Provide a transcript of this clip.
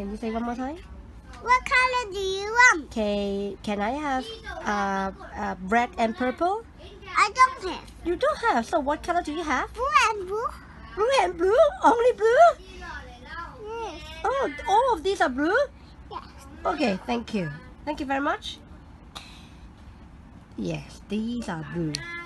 Can you say one more time? What color do you want? Okay, can I have red and purple? I don't have. You don't have. So what color do you have? Blue and blue? Blue and blue? Only blue? Yes. Oh, all of these are blue? Yes. Okay, thank you. Thank you very much. Yes, these are blue.